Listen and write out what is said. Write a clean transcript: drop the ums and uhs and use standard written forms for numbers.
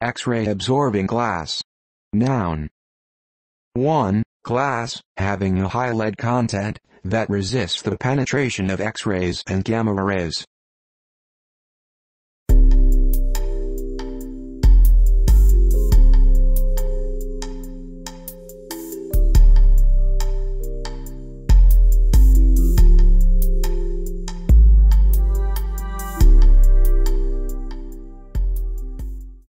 X-ray absorbing glass. Noun. 1. Glass, having a high lead content, that resists the penetration of X-rays and gamma rays.